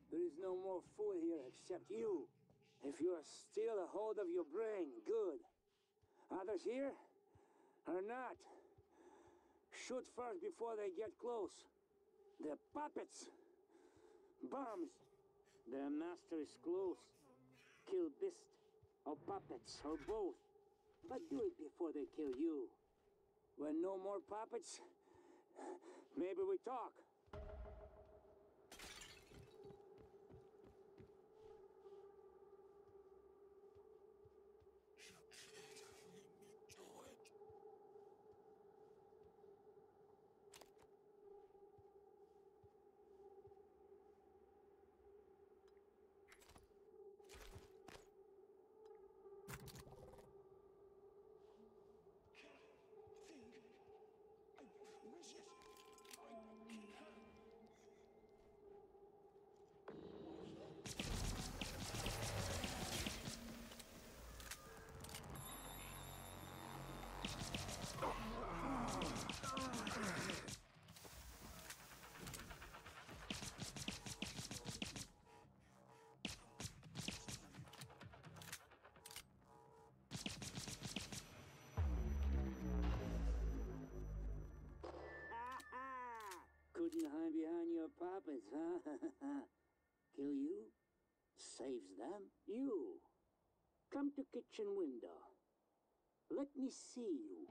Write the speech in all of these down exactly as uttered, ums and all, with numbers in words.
There is no more fool here except you. If you are still a hold of your brain, good. Others here? Are not. Shoot first before they get close. They're puppets. Bombs. Their master is close. Kill beast, or puppets, or both. But do it before they kill you. When no more puppets, maybe we talk. Couldn't hide behind your puppets, huh? Kill you? Saves them? You. Come to kitchen window. Let me see you.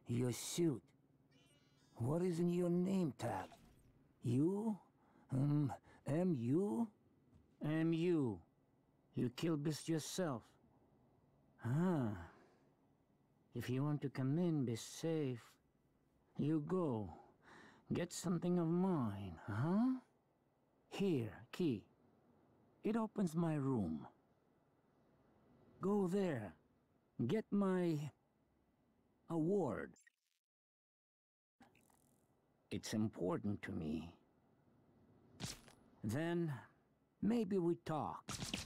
your suit. What is in your name tag? You? Um, M U? M U. You killed Beast yourself. Ah. If you want to come in, be safe. You go. Get something of mine, huh? Here, key. It opens my room. Go there. Get my award. It's important to me. Then, maybe we talk.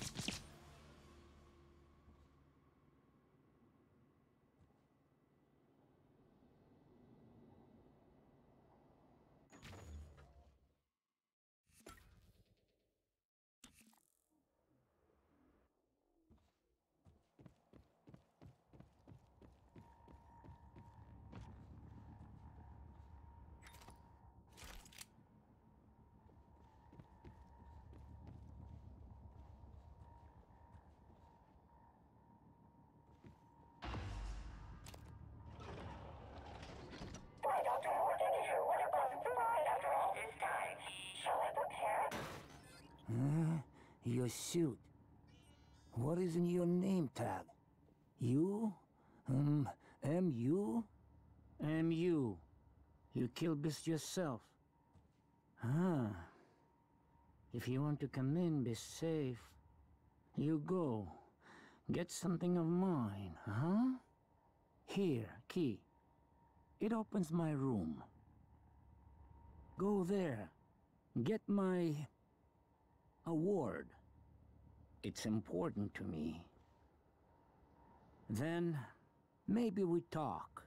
Huh? Your suit. What is in your name tag? You? Um, M U? M U. You killed Beast yourself. Ah. If you want to come in, be safe. You go. Get something of mine, huh? Here, key. It opens my room. Go there. Get my award. It's important to me. Then, maybe we talk.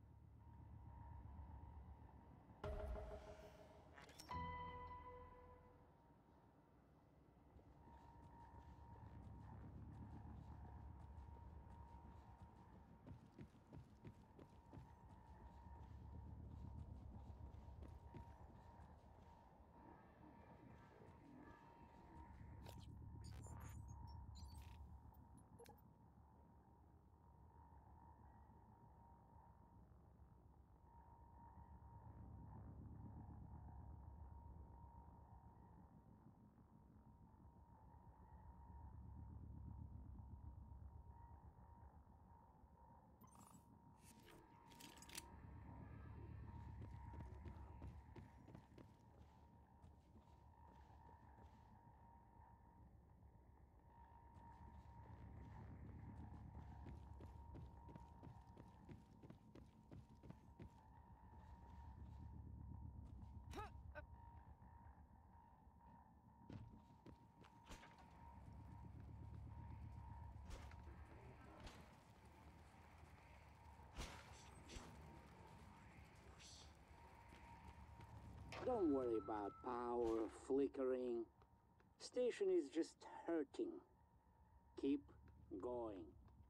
Don't worry about power flickering. Station is just hurting. Keep going.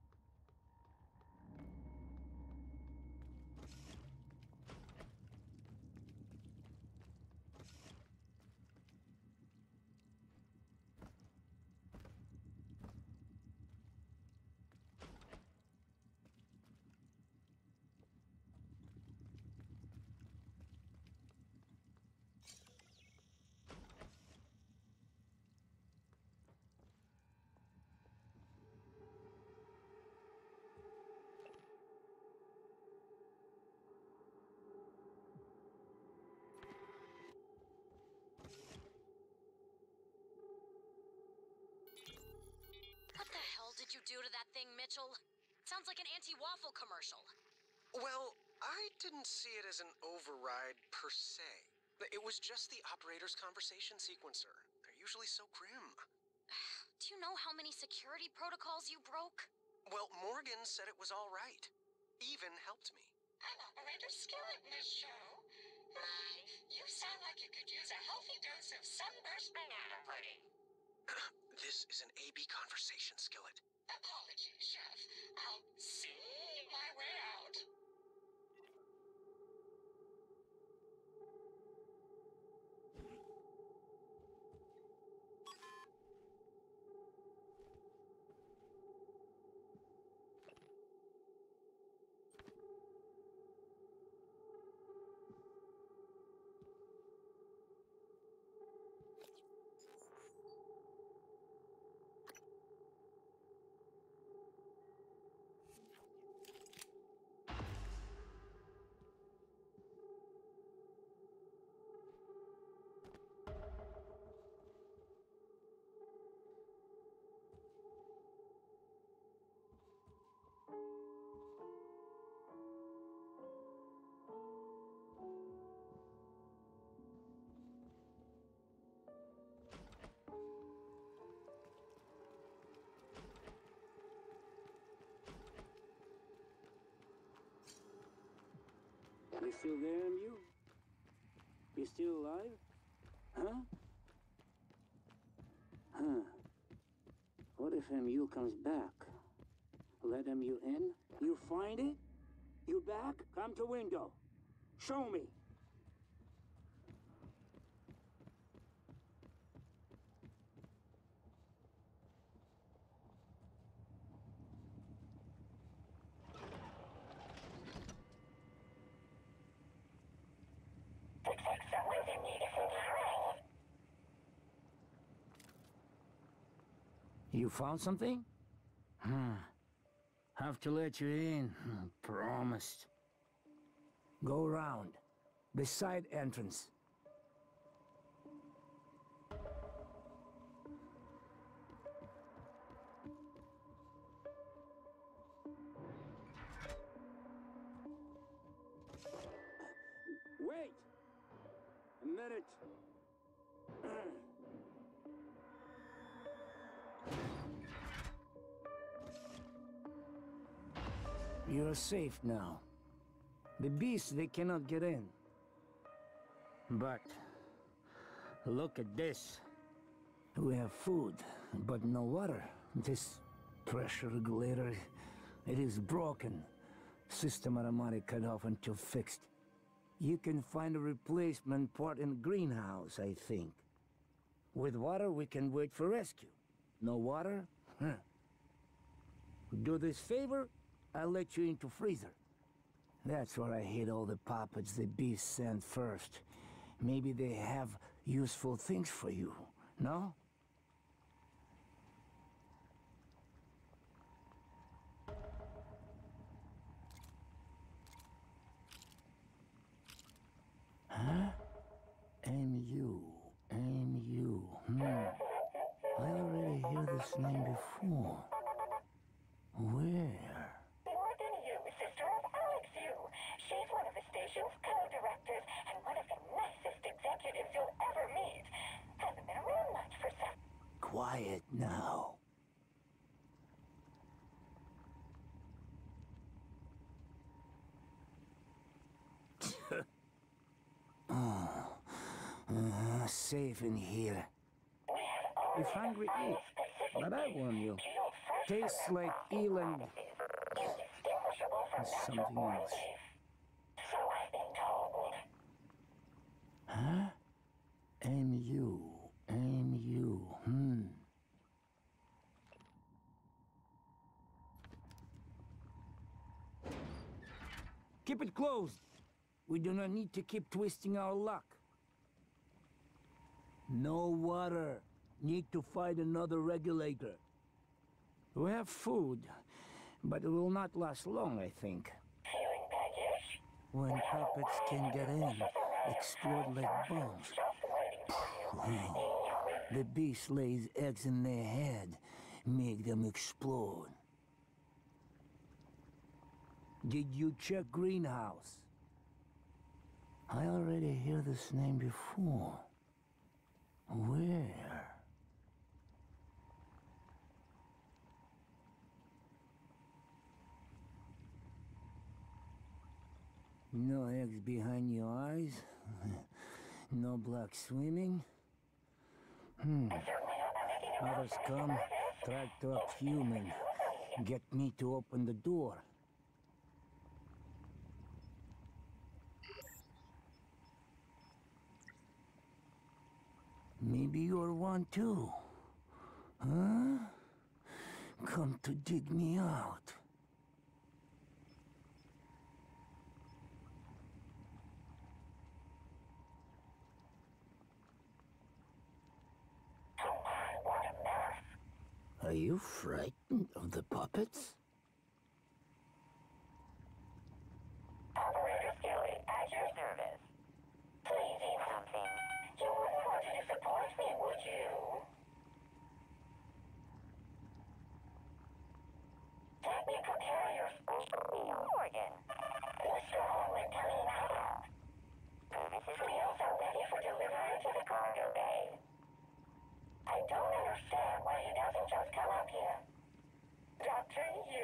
What the hell did you do to that thing, Mitchell? Sounds like an anti-waffle commercial. Well, I didn't see it as an override per se. It was just the operator's conversation sequencer. They're usually so grim. Do you know how many security protocols you broke? Well, Morgan said it was all right. Even helped me. I'm Operator Skillet, Miss Show. My, you sound like you could use a healthy dose of sunburst banana pudding. This is an A B conversation, Skillet. Apologies, Chef. I'll see my way out. You still there, M U? You still alive? Huh? Huh. What if M U comes back? Let M U in? You find it? You back? Come to window. Show me. Looks like someone's in need of some time. You found something? Hmm. Have to let you in. Hmm, promised. Go around. The side entrance. Wait! A minute. You're safe now. The beasts, they cannot get in. But look at this. We have food, but no water. This pressure regulator, it is broken. System automatic cut off until fixed. You can find a replacement part in the greenhouse, I think. With water, we can wait for rescue. No water? Huh. Do this favor, I'll let you into freezer. That's where I hid all the puppets the beasts sent first. Maybe they have useful things for you, no? Huh? M U, M U, hmm. I already heard this name before. Where? Morgan Yu, sister of Alex Yu. She's one of the station's co-directors and one of the nicest executives you'll ever meet. Hasn't been around much for some... Quiet now. Oh, uh, safe in here. If hungry, eat. But I warn you, tastes like eel and something else. So I've been told. Huh? M U, M U, hmm. Keep it closed. We do not need to keep twisting our luck. No water. Need to find another regulator. We have food, but it will not last long, I think. Feeling baggish? When puppets can get in, explode like bombs. The beast lays eggs in their head, make them explode. Did you check greenhouse? I already heard this name before. Where? No eggs behind your eyes? No black swimming? Hmm. Others come, try to talk human. Get me to open the door. Maybe you're one too. Huh? Come to dig me out. Are you frightened of the puppets? Operator Skilly, Azure's nervous. Please eat something. You wouldn't want to disappoint me, would you? Let me prepare your special meal, Morgan. The strong and clean up. Meals are ready for delivery to the cargo bay. I don't understand why he doesn't just come up here. Doctor Yu,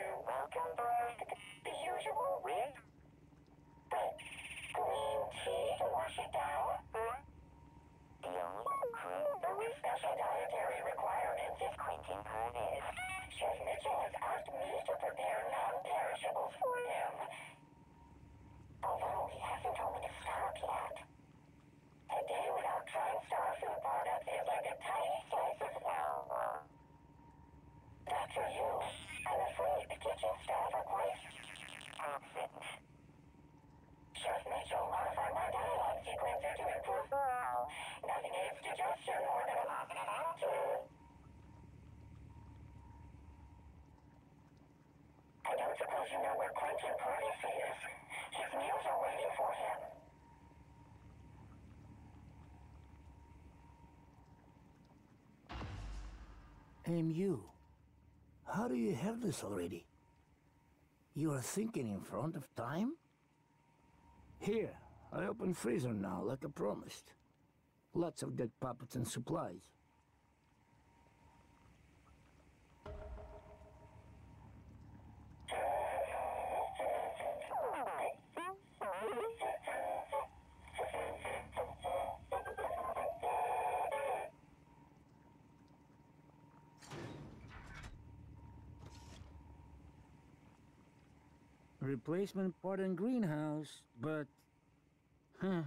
suppose you know where Quentin Purvis is. His meals are waiting for him. M U, how do you have this already? You are thinking in front of time? Here, I open freezer now, like I promised. Lots of dead puppets and supplies. Replacement part in greenhouse, but... Huh.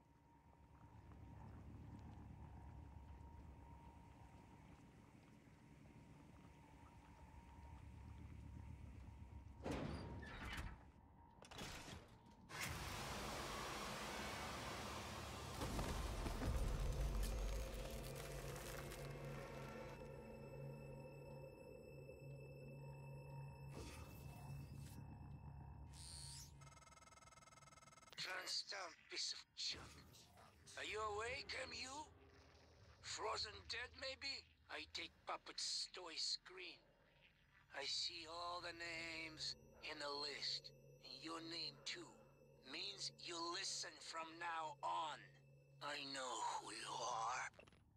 Transdown piece of junk. Are you awake, M U? Frozen dead, maybe? I take Puppet's toy screen. I see all the names in the list. And your name, too. Means you listen from now on. I know who you are.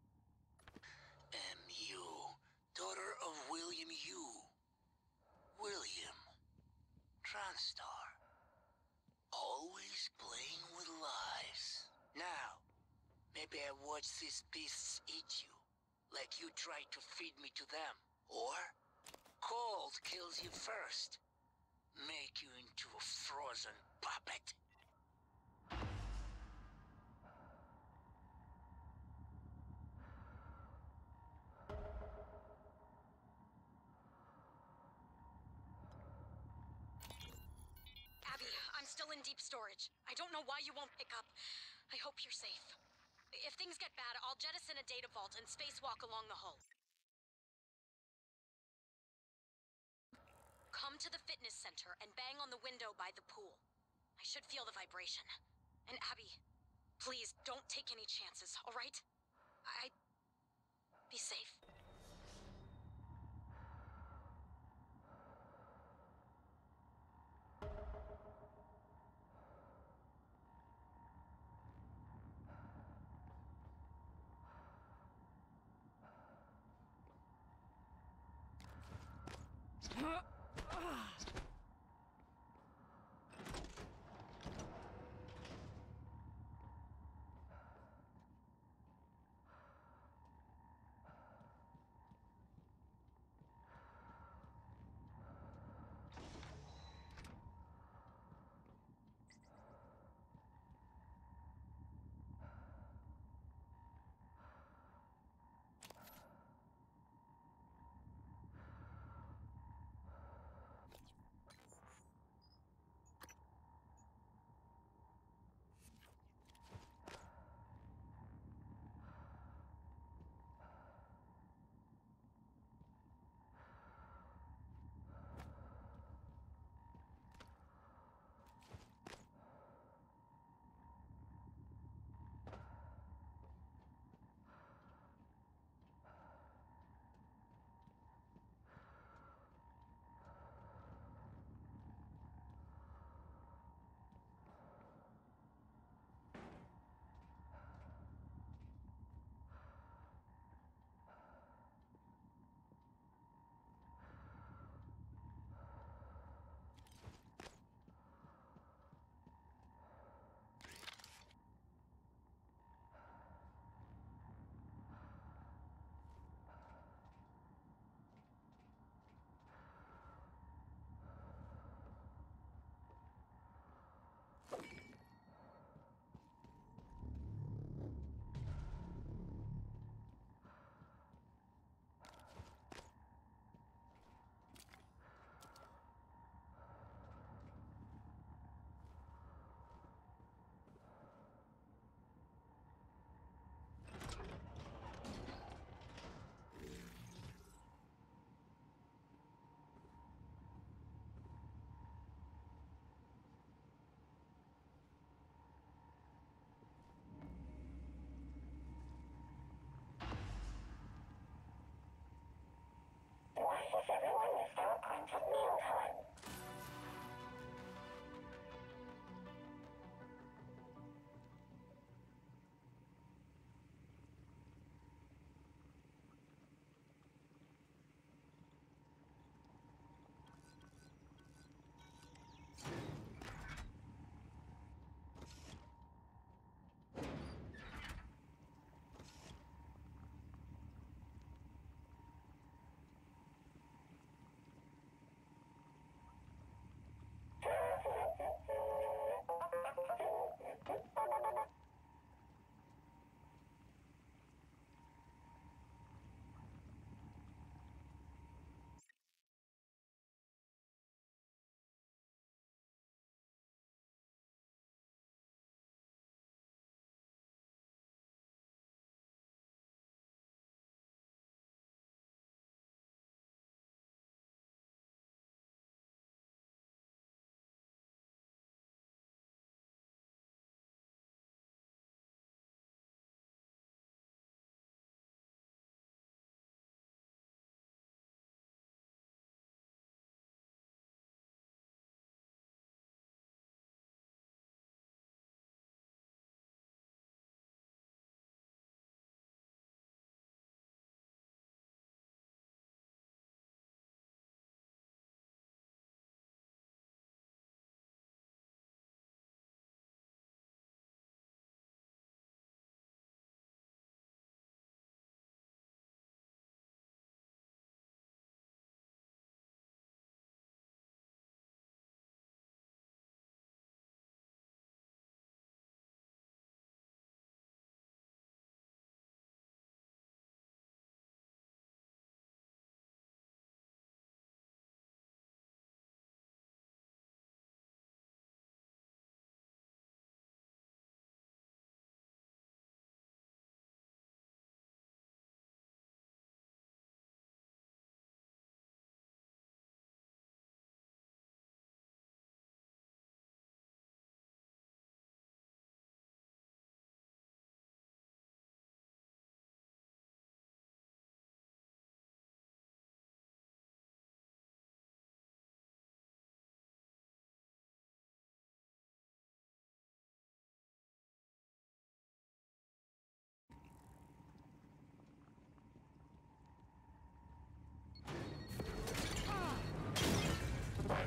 M U, daughter of William Yu. William. Transtar. Always playing with lives. Now, maybe I watch these beasts eat you, like you tried to feed me to them. Or, cold kills you first, make you into a frozen puppet. Abby, I'm still in deep storage. I don't know why you won't pick up. I hope you're safe. If things get bad, I'll jettison a data vault and spacewalk along the hull. Come to the fitness center and bang on the window by the pool. I should feel the vibration. And Abby, please don't take any chances, all right? I... Be safe.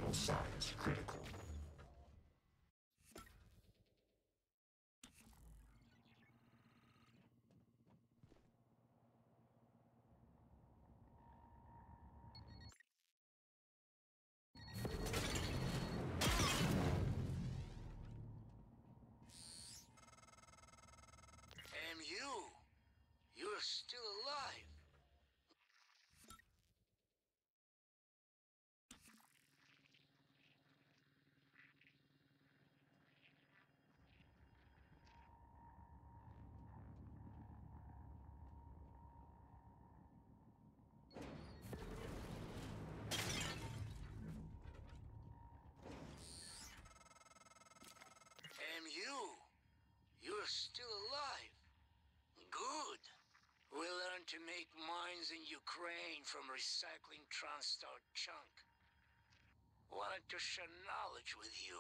Vital signs critical. M U, you're still alive. M U, you're still alive. Good. We learned to make mines in Ukraine from recycling TranStar junk. Wanted to share knowledge with you.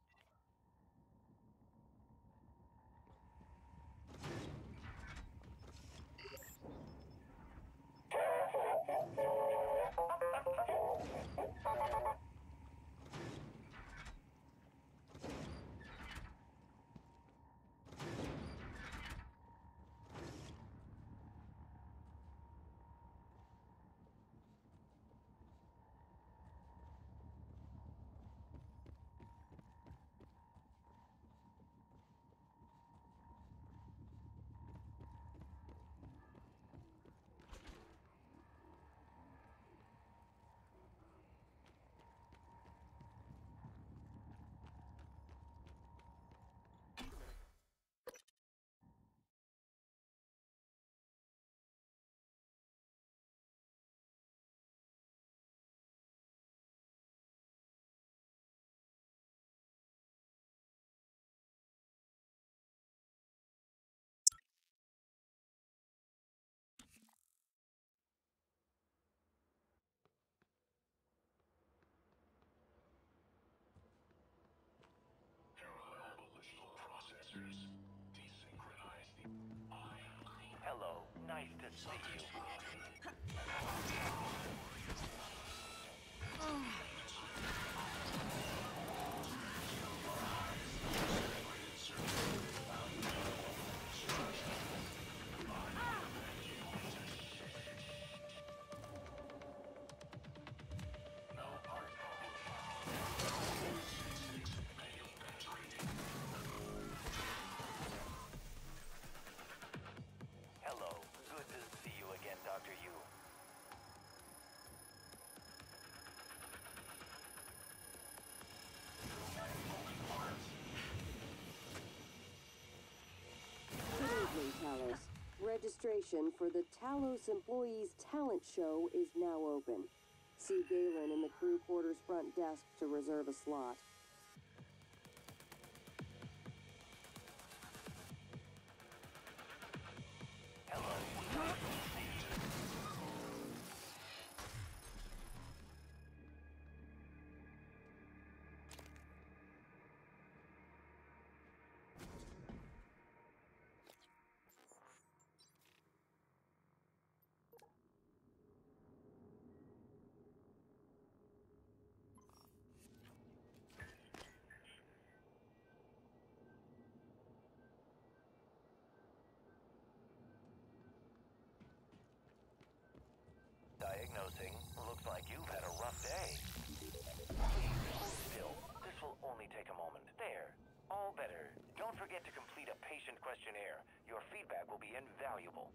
Hello, nice to see you. Hello, good to see you again, Doctor Yu. Good evening, Talos. Registration for the Talos Employees Talent Show is now open. See Galen in the crew quarters front desk to reserve a slot. Hello, nice to see you. Diagnosing. Looks like you've had a rough day. Please hold still. This will only take a moment. There. All better. Don't forget to complete a patient questionnaire. Your feedback will be invaluable.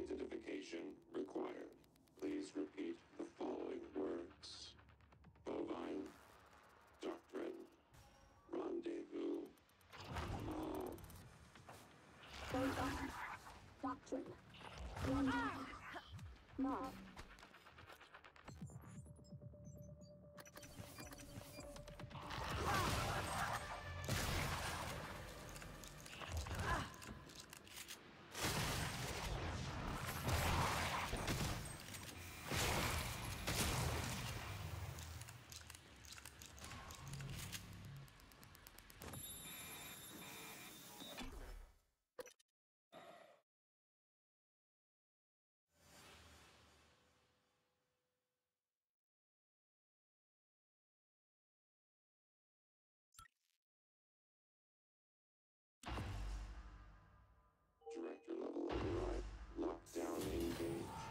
identification required. Please repeat the following words. Bovine Doctrine. Rendezvous. Law. Bovine Doctrine. Rendezvous. Law. Director level override. Lockdown engaged.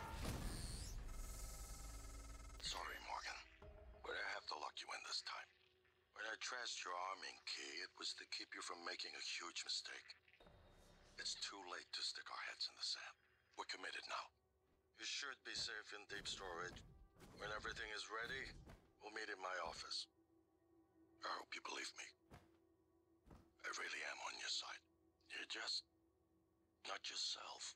Sorry, Morgan, but I have to lock you in this time. When I trashed your arming key, it was to keep you from making a huge mistake. It's too late to stick our heads in the sand. We're committed now. You should be safe in deep storage. When everything is ready, we'll meet in my office. I hope you believe me. I really am on your side. You're just not yourself.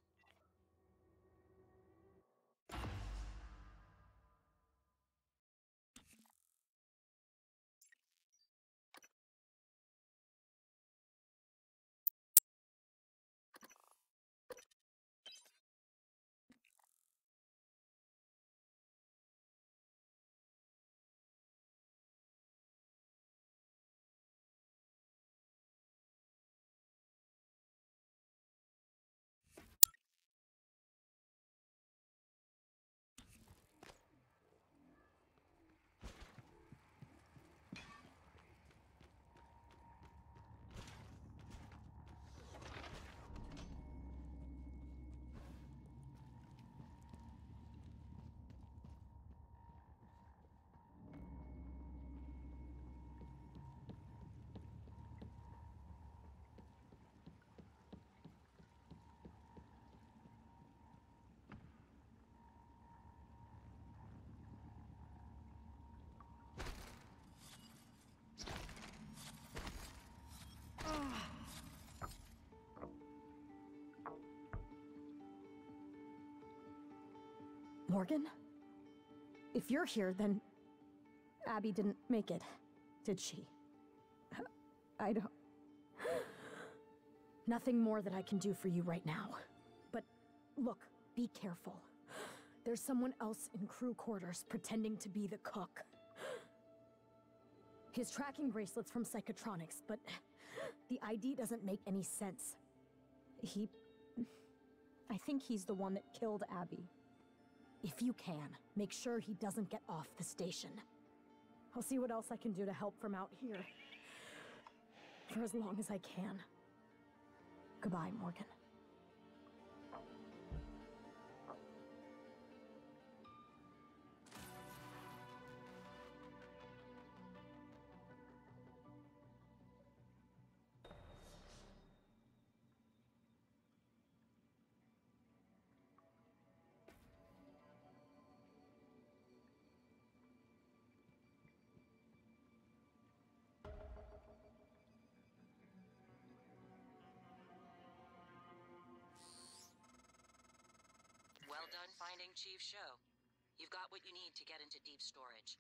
Morgan? If you're here, then Abby didn't make it, did she? I don't... Nothing more that I can do for you right now. But look, be careful. There's someone else in crew quarters pretending to be the cook. His tracking bracelet's from Psychotronics, but the I D doesn't make any sense. He... I think he's the one that killed Abby. If you can, make sure he doesn't get off the station. I'll see what else I can do to help from out here. For as long as I can. Goodbye, Morgan. Well done finding Chief Show. You've got what you need to get into deep storage.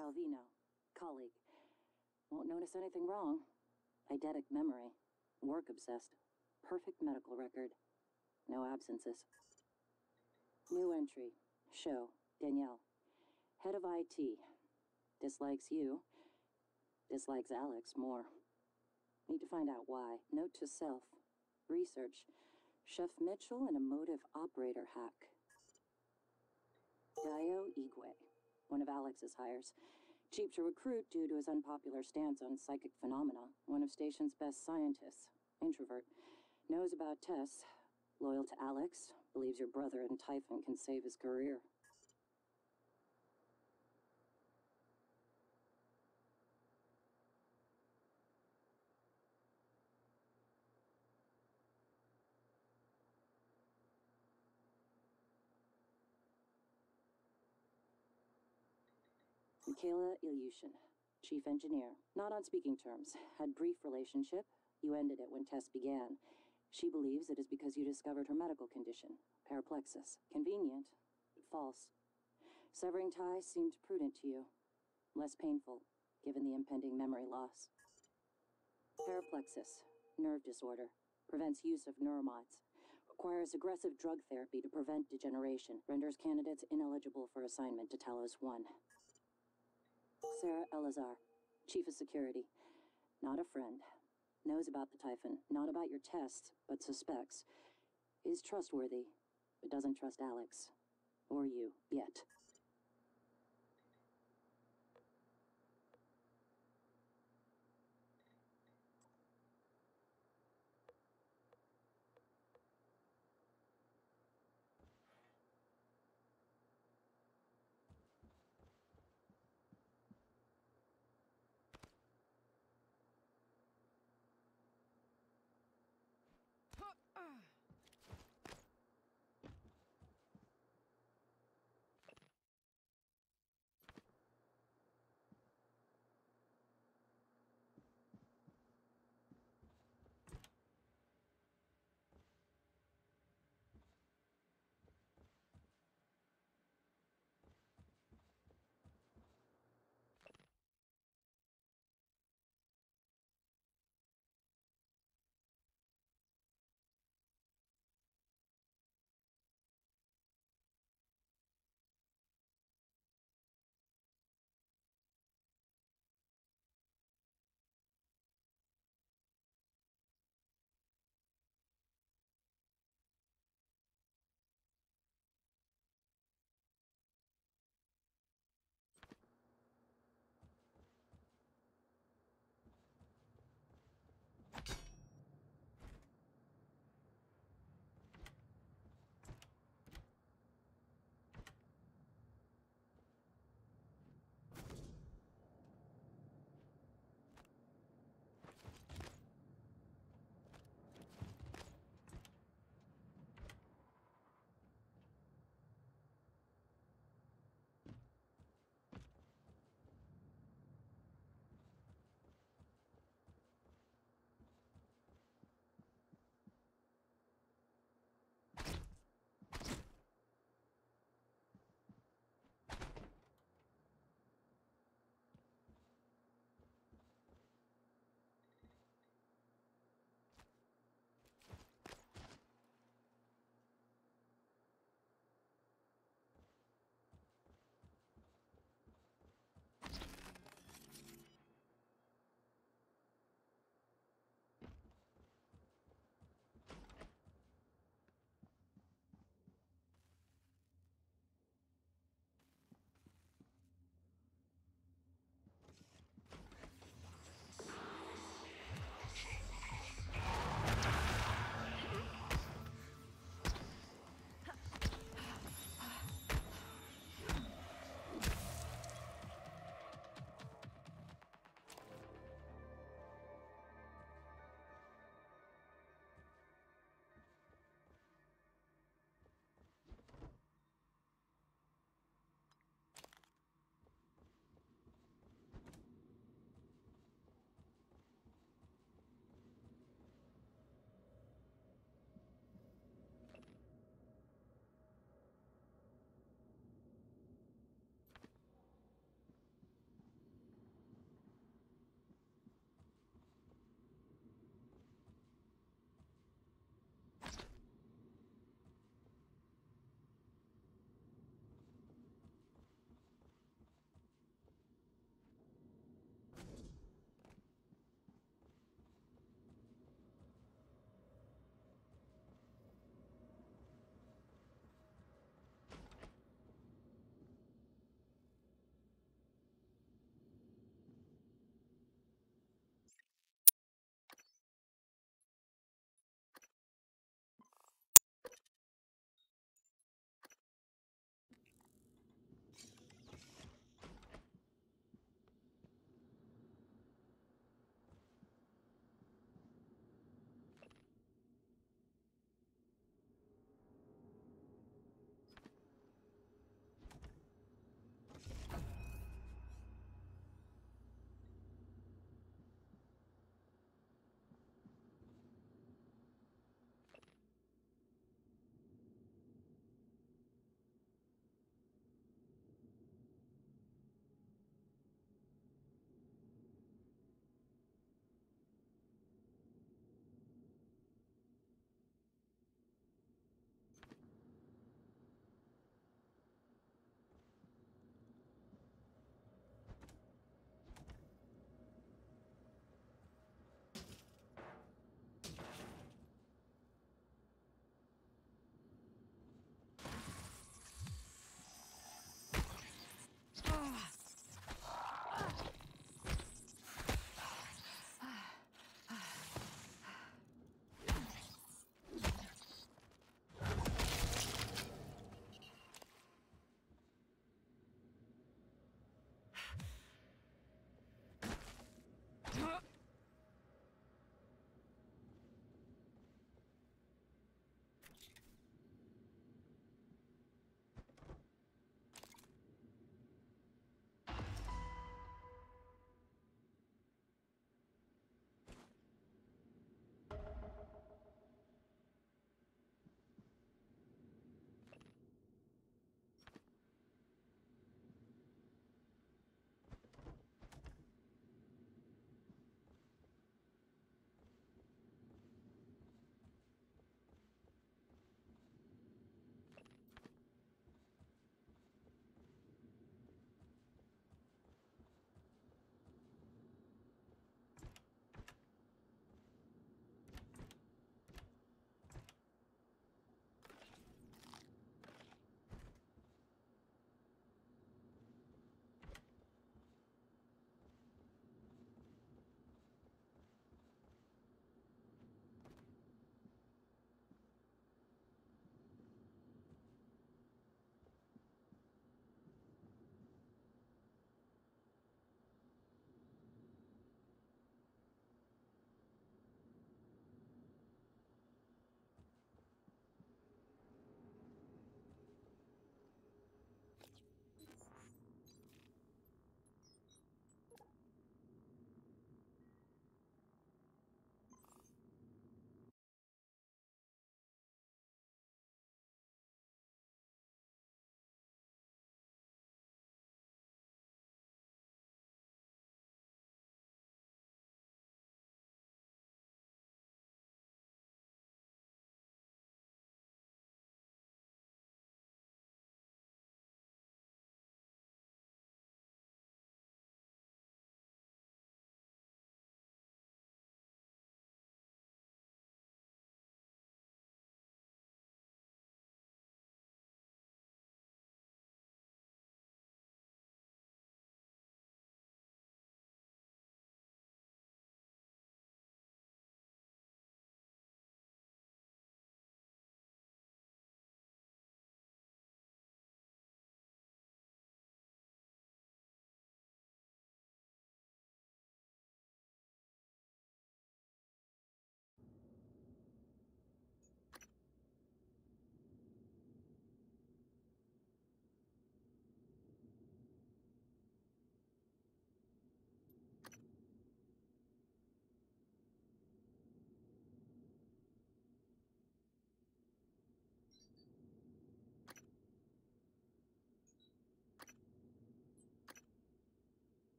Calvino, colleague. Won't notice anything wrong. Eidetic memory. Work obsessed. Perfect medical record. No absences. New entry. Show. Danielle. Head of I T. Dislikes you. Dislikes Alex more. Need to find out why. Note to self. Research. Chef Mitchell and a motive operator hack. Dio Igwe. One of Alex's hires. Cheap to recruit due to his unpopular stance on psychic phenomena. One of station's best scientists. Introvert. Knows about Tess. Loyal to Alex. Believes your brother and Typhon can save his career. Michaela Ilyushin, chief engineer. Not on speaking terms. Had brief relationship. You ended it when Tess began. She believes it is because you discovered her medical condition, paraplexis. Convenient, but false. Severing ties seemed prudent to you. Less painful, given the impending memory loss. Paraplexis, nerve disorder. Prevents use of neuromods. Requires aggressive drug therapy to prevent degeneration. Renders candidates ineligible for assignment to Talos one. Sarah Elazar, chief of security. Not a friend. Knows about the Typhon. Not about your tests, but suspects. Is trustworthy, but doesn't trust Alex. Or you, yet.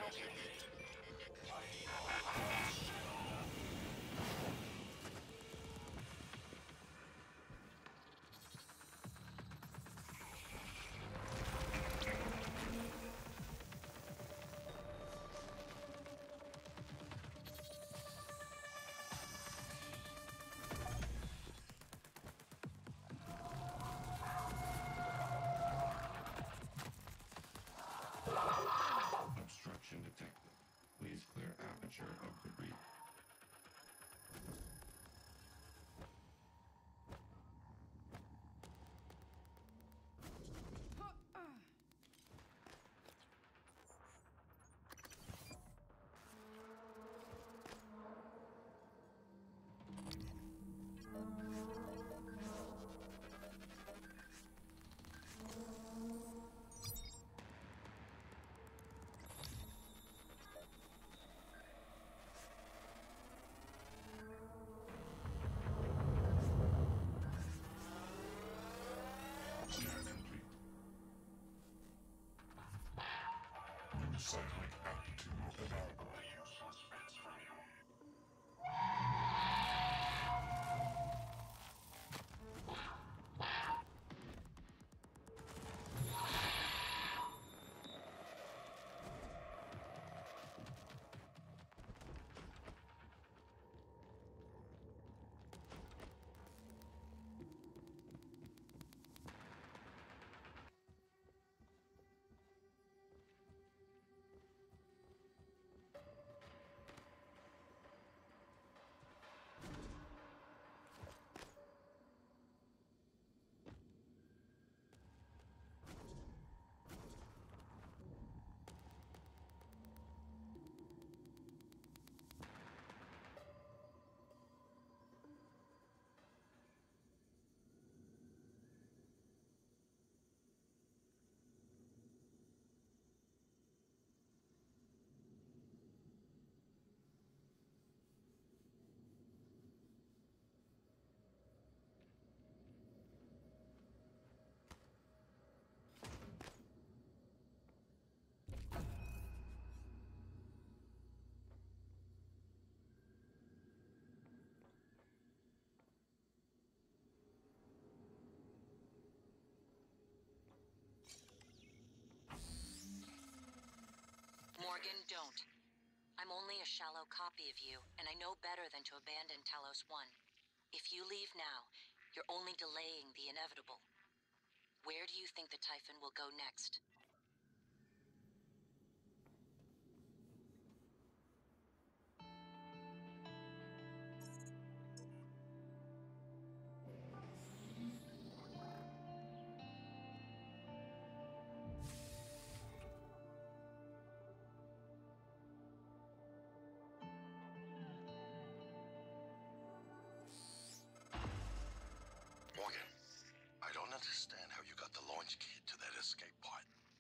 Obstruction detected. Please clear aperture of debris. Clear complete. New seismic aptitude available. Useless bits from you. Morgan, don't. I'm only a shallow copy of you, and I know better than to abandon Talos One. If you leave now, you're only delaying the inevitable. Where do you think the Typhon will go next? Morgan, I don't understand how you got the launch key to that escape pod.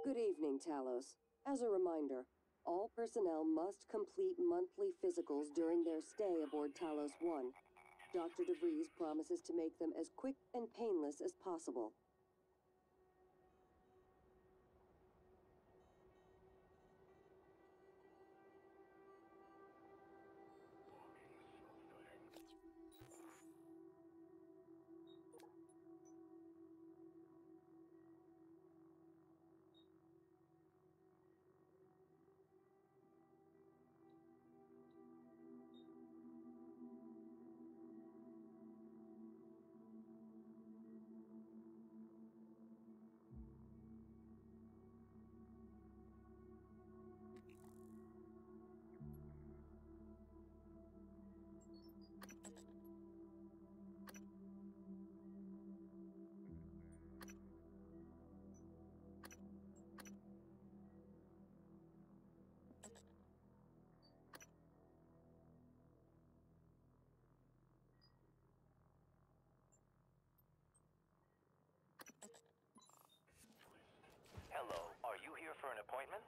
Good evening, Talos. As a reminder, all personnel must complete monthly physicals during their stay aboard Talos one. Doctor DeVries promises to make them as quick and painless as possible. Hello, are you here for an appointment?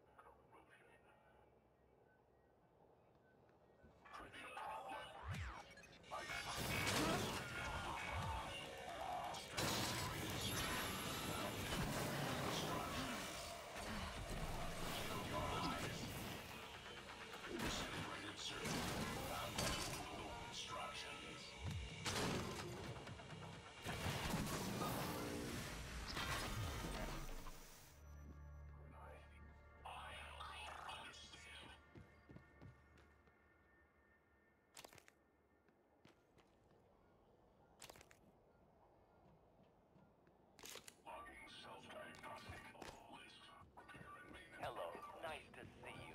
Hello, nice to see you.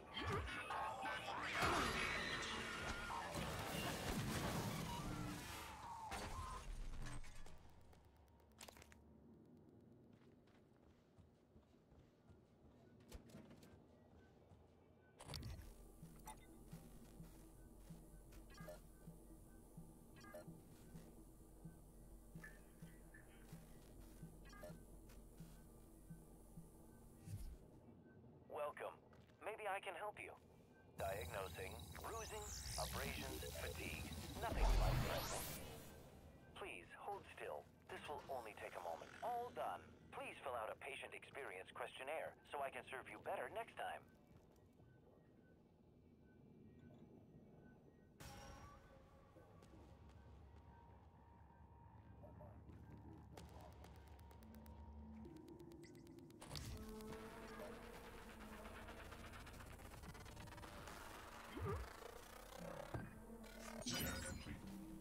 Welcome. Maybe I can help you. Diagnosing, bruising, abrasions, fatigue. Nothing life-threatening. Please, hold still. This will only take a moment. All done. Please fill out a patient experience questionnaire so I can serve you better next time. Scan complete.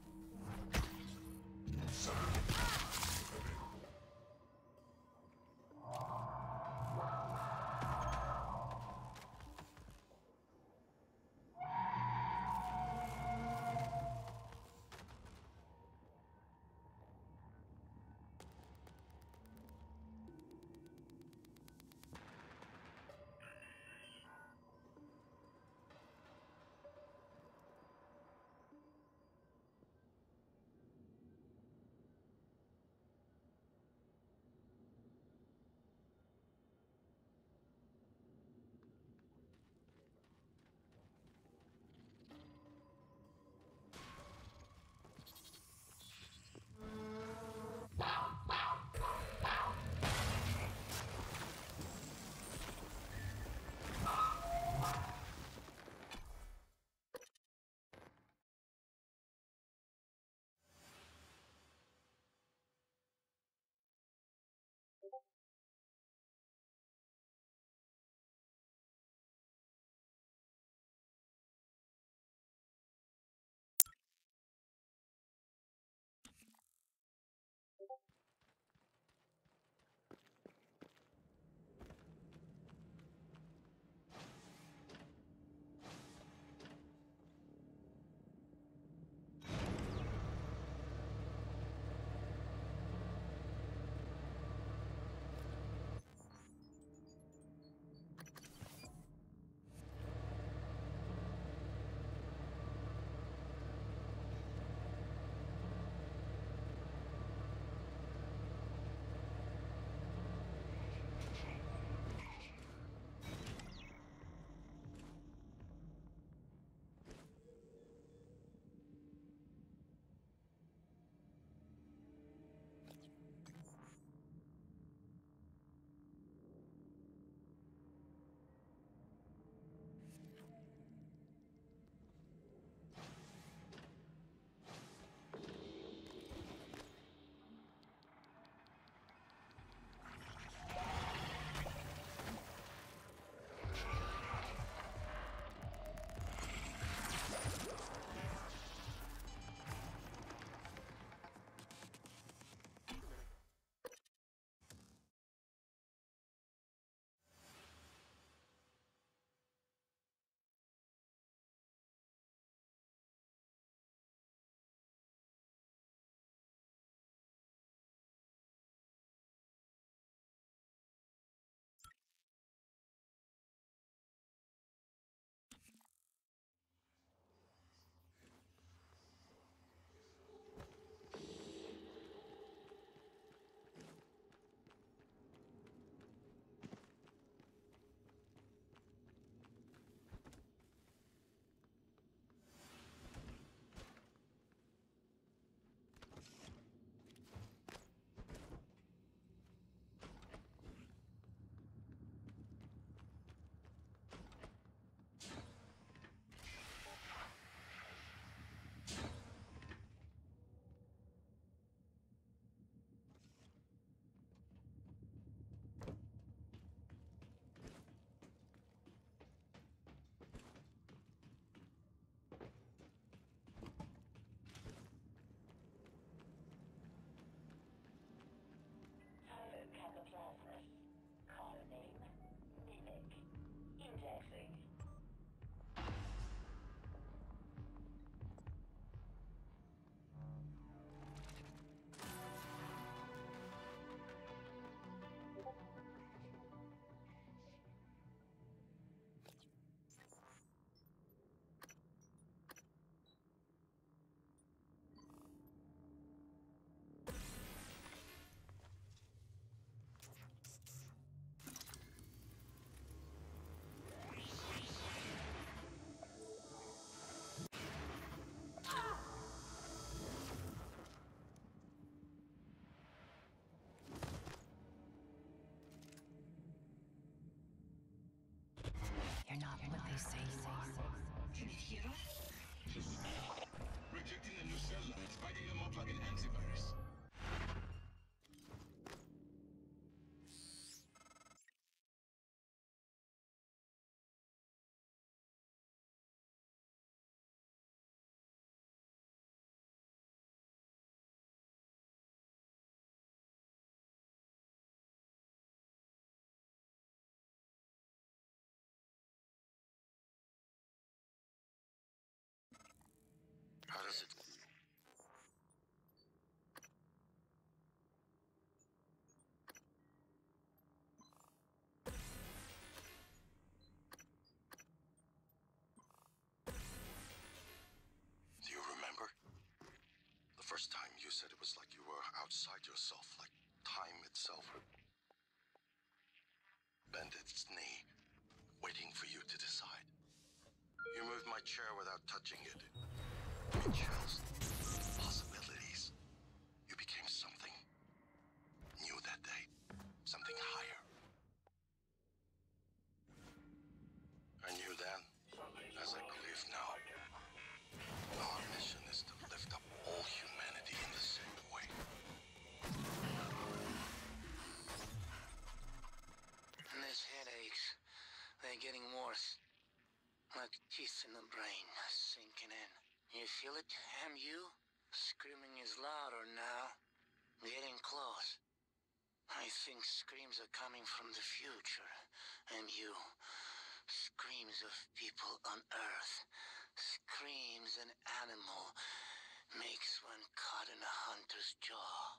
Seven. you say you are? A hero? Rejecting a new cell line, spiking them up like an antivirus. How does it... Do you remember? The first time you said it was like you were outside yourself, like time itself. Bent its knee, waiting for you to decide. You moved my chair without touching it. Chills, possibilities. You became something new that day, something higher. I knew then, as I believe now. Our mission is to lift up all humanity in the same way. And these headaches, they're getting worse. Like teeth in the brain, sinking in. You feel it, M U? Screaming is louder now. Getting close. I think screams are coming from the future. M U. Screams of people on Earth. Screams an animal makes when caught in a hunter's jaw.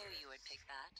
knew you would pick that.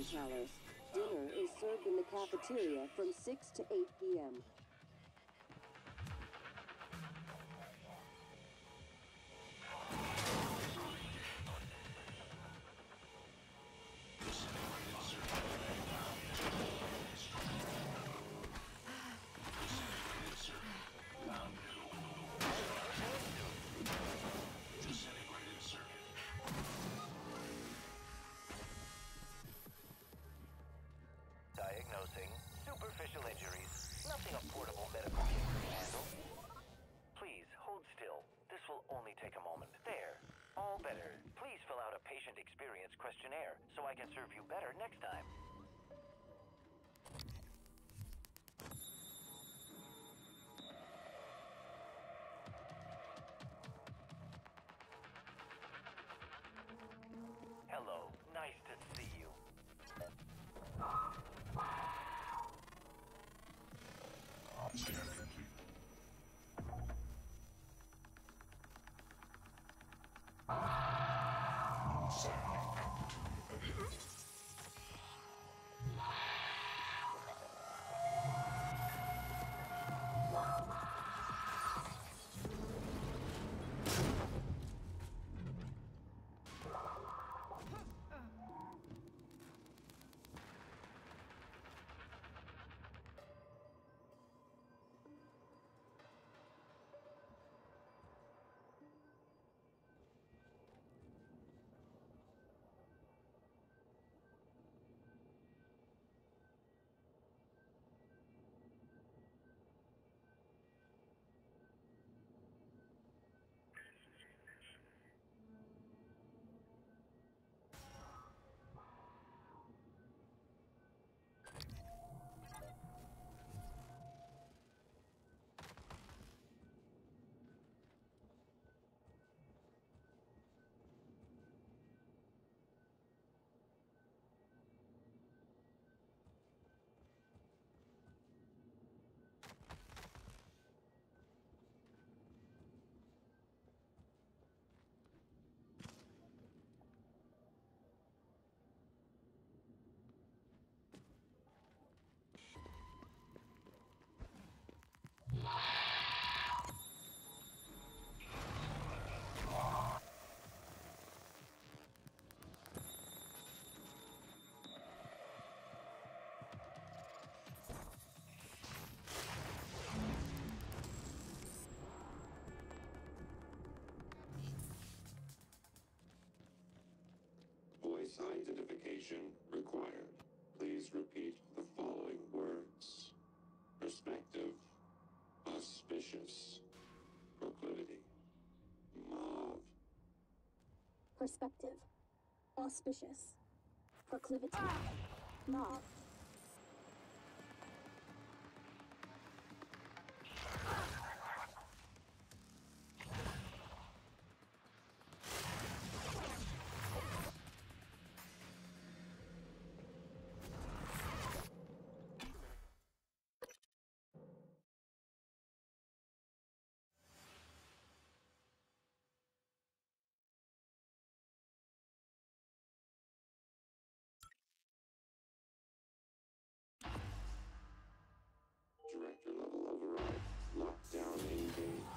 evening, Talos. Dinner is served in the cafeteria from six to eight p m Diagnosing superficial injuries. Nothing a portable medical kit can handle. Please, hold still. This will only take a moment. There. All better. Please fill out a patient experience questionnaire so I can serve you better next time. Hello. Nice to see you. Scan complete. Signing out to edit. Voice identification required. Please repeat the following words. Perspective. Auspicious. Proclivity. Mauve. Perspective. Auspicious. Proclivity. Mauve. Director level override. Lockdown engaged.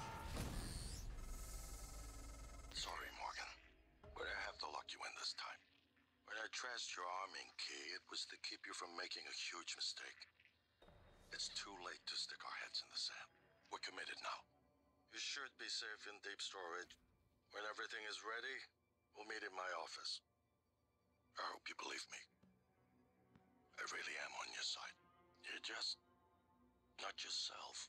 Sorry, Morgan. But I have to lock you in this time. When I trashed your arming key, it was to keep you from making a huge mistake. It's too late to stick our heads in the sand. We're committed now. You should be safe in deep storage. When everything is ready, we'll meet in my office. I hope you believe me. I really am on your side. You're just not yourself.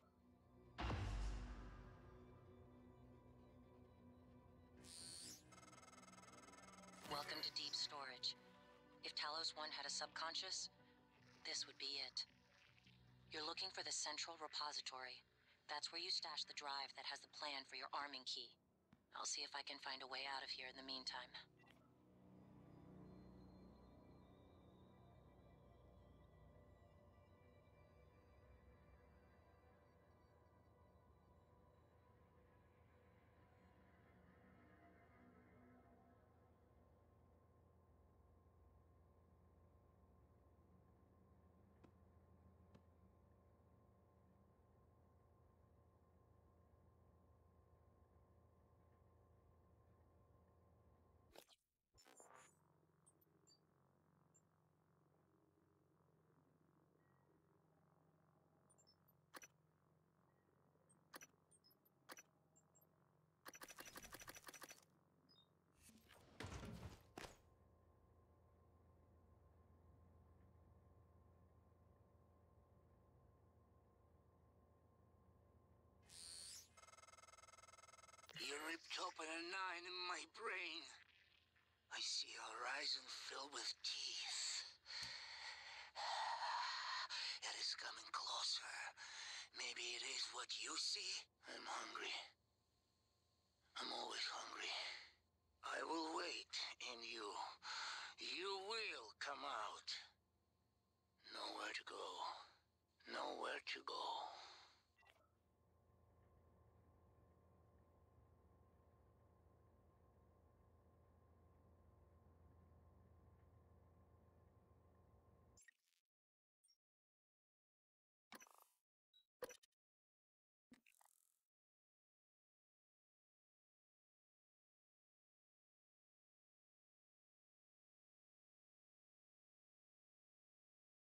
Welcome to deep storage. If Talos One had a subconscious, this would be it. You're looking for the central repository. That's where you stash the drive that has the plan for your arming key. I'll see if I can find a way out of here in the meantime. You ripped open a nine in my brain. I see a horizon filled with teeth. It is coming closer. Maybe it is what you see? I'm hungry. I'm always hungry. I will wait, and you... you will come out. Nowhere to go. Nowhere to go.